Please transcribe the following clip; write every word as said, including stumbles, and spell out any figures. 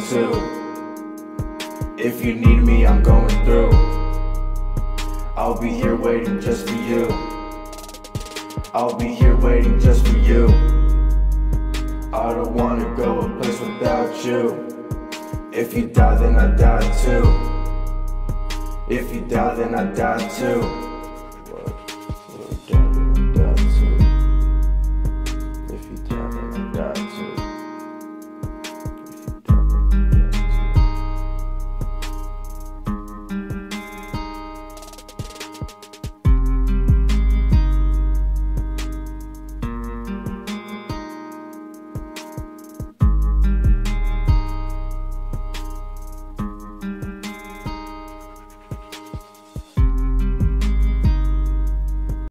too. If you need me, I'm going through. I'll be here waiting just for you. I'll be here waiting just for you. I don't wanna go a place without you. If you die, then I die too. If you die, then I die too.